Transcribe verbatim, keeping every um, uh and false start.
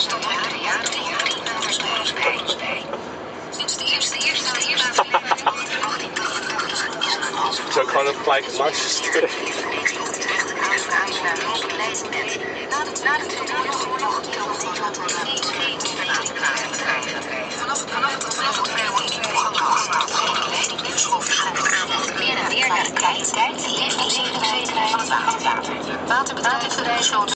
stond hij drie jaar drie waterspeels bij. Sinds de eerste eerste de eerste achttien tachtig is er een als Het is ook gewoon een gelijk marsje. Na de Tweede Wereldoorlog telde Nederland een geen Vanaf vanaf het vanaf het programma leiding nieuwschool verschillende aandacht meer naar meer naar de kwaliteit en levenszekerheid van het water. Waterbedrijven besloten